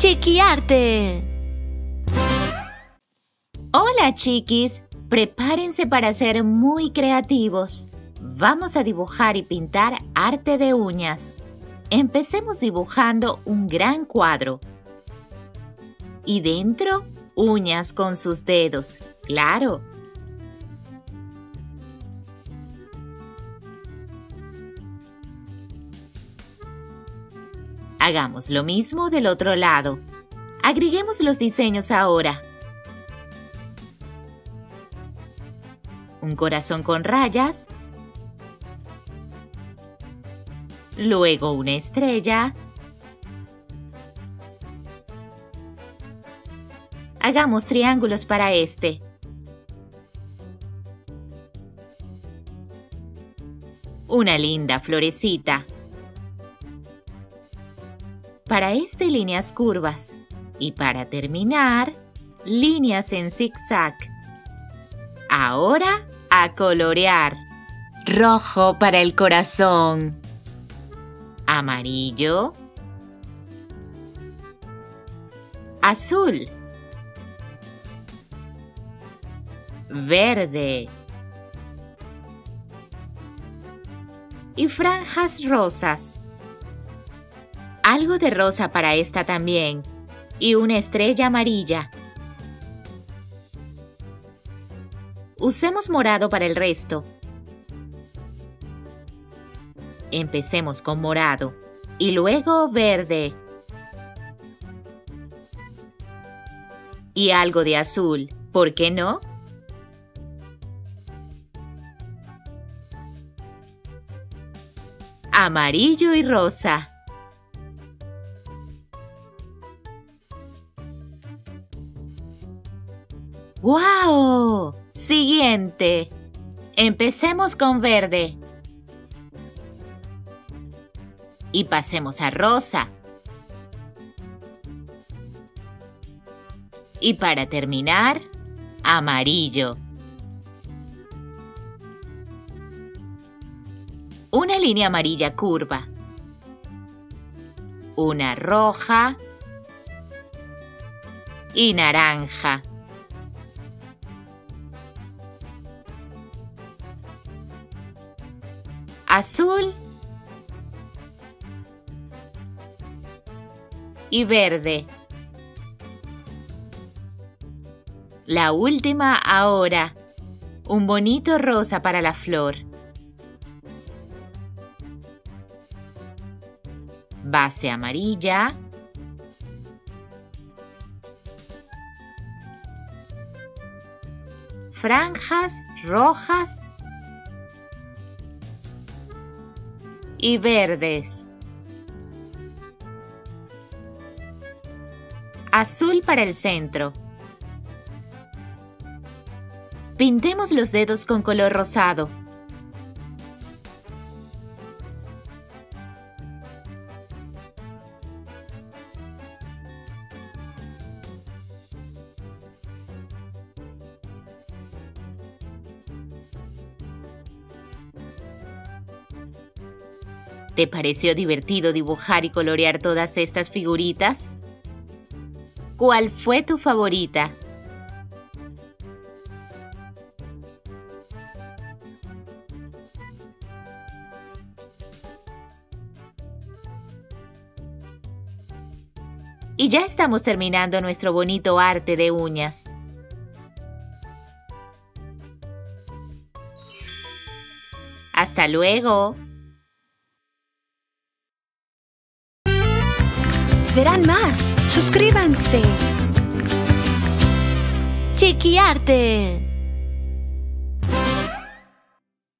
Chiquiarte. Hola, chiquis. Prepárense para ser muy creativos. Vamos a dibujar y pintar arte de uñas. Empecemos dibujando un gran cuadro. Y dentro, uñas con sus dedos, claro. Hagamos lo mismo del otro lado. Agreguemos los diseños ahora. Un corazón con rayas. Luego una estrella. Hagamos triángulos para este. Una linda florecita. Para este, líneas curvas. Y para terminar, líneas en zigzag. Ahora, a colorear. Rojo para el corazón. Amarillo. Azul. Verde. Y franjas rosas. Algo de rosa para esta también. Y una estrella amarilla. Usemos morado para el resto. Empecemos con morado. Y luego verde. Y algo de azul. ¿Por qué no? Amarillo y rosa. ¡Guau! Siguiente. Empecemos con verde. Y pasemos a rosa. Y para terminar, amarillo. Una línea amarilla curva. Una roja. Y naranja. Azul y verde. La última ahora. Un bonito rosa para la flor. Base amarilla. Franjas rojas y verdes. Azul para el centro. Pintemos los dedos con color rosado. ¿Te pareció divertido dibujar y colorear todas estas figuritas? ¿Cuál fue tu favorita? Y ya estamos terminando nuestro bonito arte de uñas. ¡Hasta luego! Verán más. Suscríbanse. Chiquiarte.